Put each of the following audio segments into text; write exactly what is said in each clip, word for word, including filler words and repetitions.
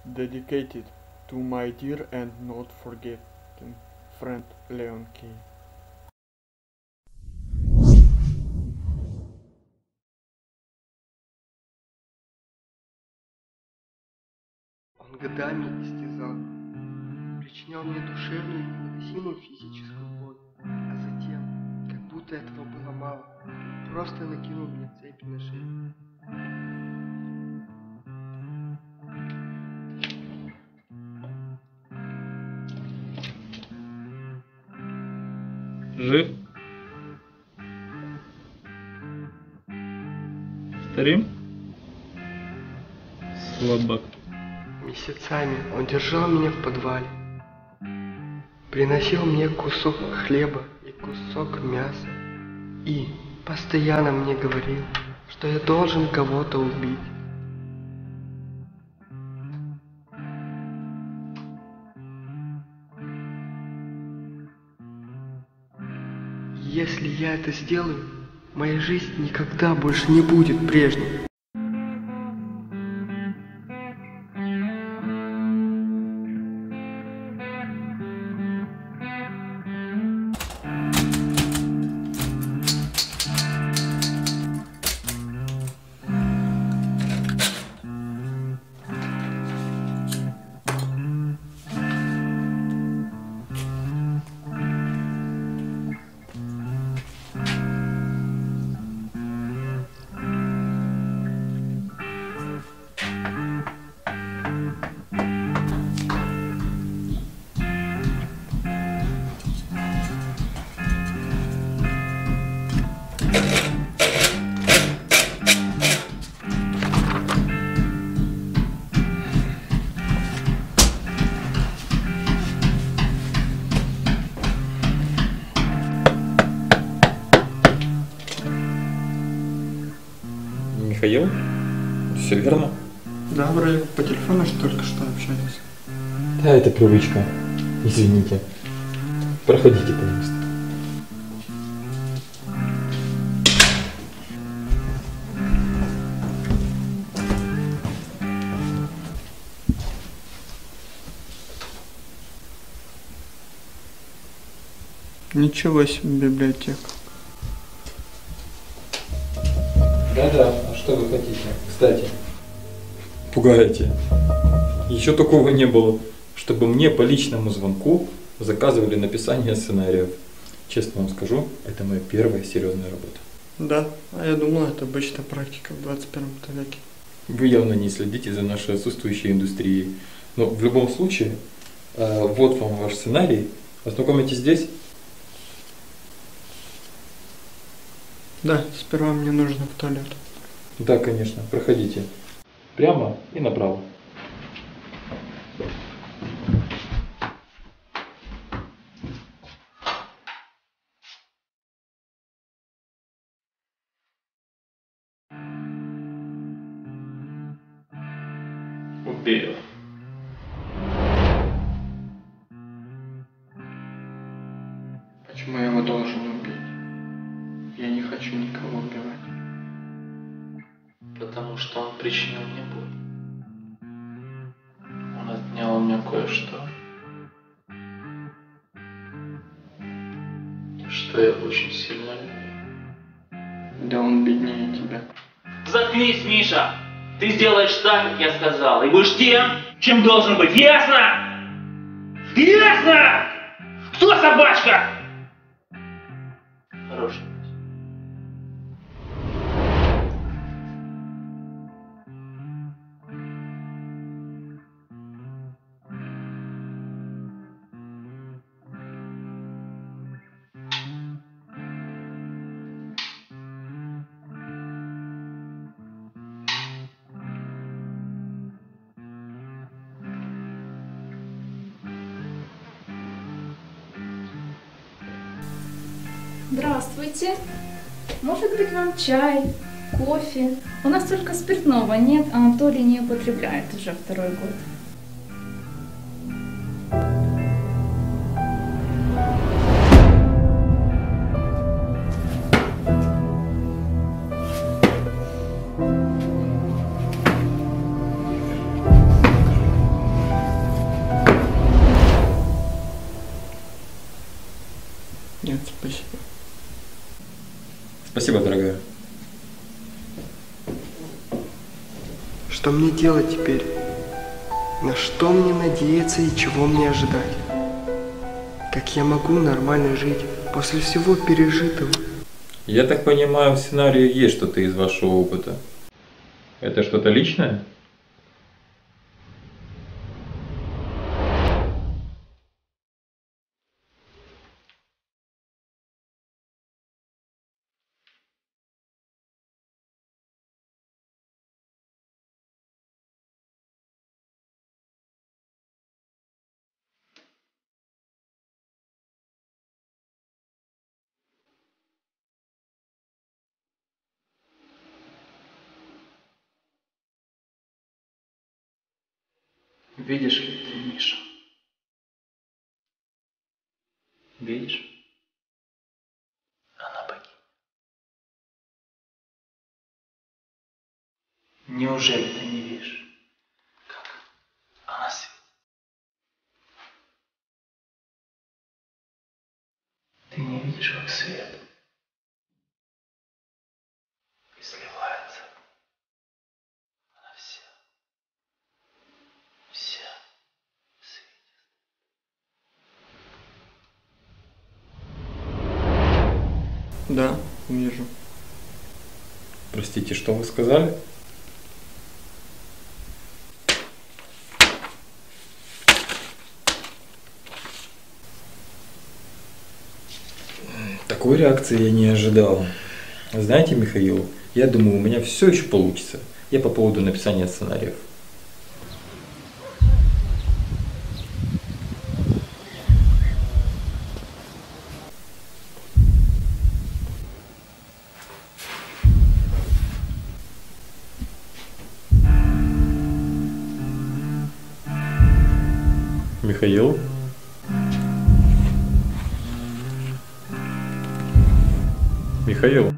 dedicated to my dear and not forgotten friend Leon K. Он годами истязал, причинял мне душевную и невыносимую физическую боль, а затем, как будто этого было мало, просто накинул мне цепи на шею. Жив? Повторим? Слабак. Месяцами он держал меня в подвале, приносил мне кусок хлеба и кусок мяса и постоянно мне говорил, что я должен кого-то убить. Если я это сделаю, моя жизнь никогда больше не будет прежней. Михаил? Все верно? Да, вроде по телефону что только что общались. Да, это привычка. Извините. Проходите, пожалуйста. Ничего себе библиотека. Да-да, а что вы хотите? Кстати, пугаете. Еще такого не было, чтобы мне по личному звонку заказывали написание сценариев. Честно вам скажу, это моя первая серьезная работа. Да, а я думал, это обычная практика в двадцать первом веке. Вы явно не следите за нашей отсутствующей индустрией. Но в любом случае, э, вот вам ваш сценарий. Ознакомитесь здесь. Да, сперва мне нужно в туалет. Да, конечно, проходите. Прямо и направо. Убей его. Почему я его должен убить? Я не хочу никого убивать. Потому что он причинил мне боль. Он отнял у меня кое-что, что я очень сильно люблю. Да он беднее тебя. Заткнись, Миша! Ты сделаешь так, как я сказал, и будешь тем, чем должен быть. Ясно? Ясно? Кто собачка? Хороший. Здравствуйте. Может быть, вам чай, кофе? У нас только спиртного нет, а Анатолий не употребляет уже второй год. спасибо. Спасибо, дорогая. Что мне делать теперь? На что мне надеяться и чего мне ожидать? Как я могу нормально жить после всего пережитого? Я так понимаю, в сценарии есть что-то из вашего опыта. Это что-то личное? Видишь ли ты, Миша? Видишь? Она богиня. Неужели ты не видишь, как она светит? Ты не видишь, как свет и сливается. Она вся, вся светит. Да, вижу. Простите, что вы сказали? Такой реакции я не ожидал. Знаете, Михаил, я думаю, у меня все еще получится. Я по поводу написания сценариев. Михаил? Михаил?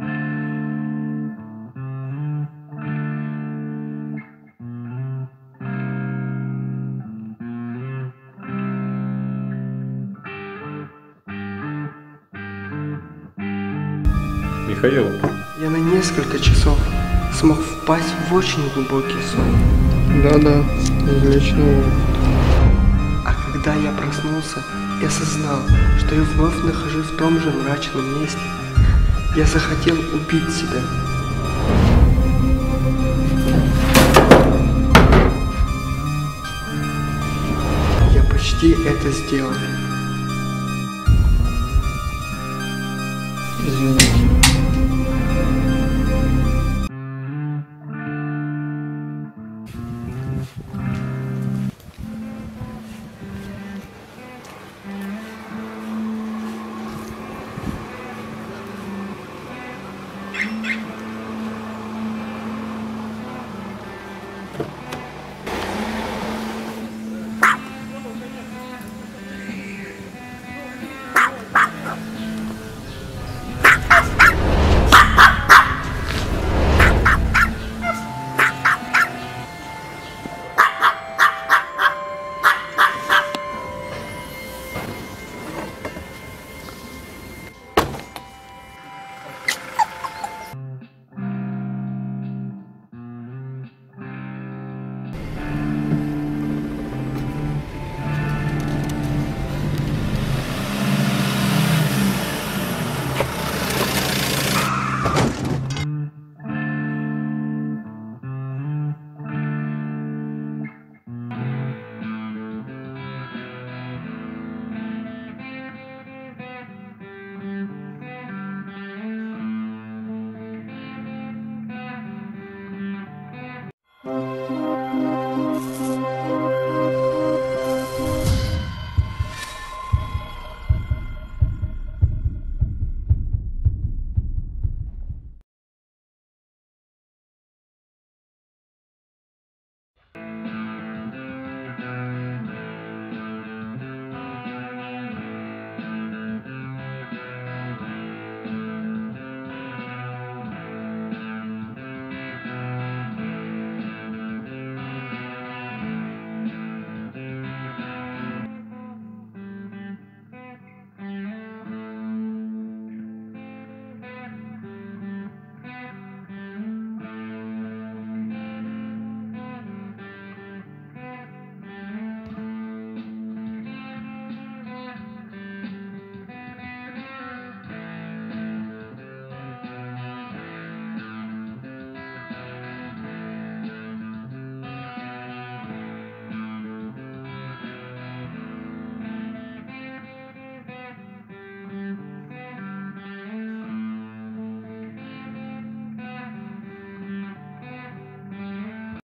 Михаил? Я на несколько часов смог впасть в очень глубокий сон. Да-да, из личного опыта. А когда я проснулся и осознал, что я вновь нахожусь в том же мрачном месте, я захотел убить себя. Я почти это сделал. Извините.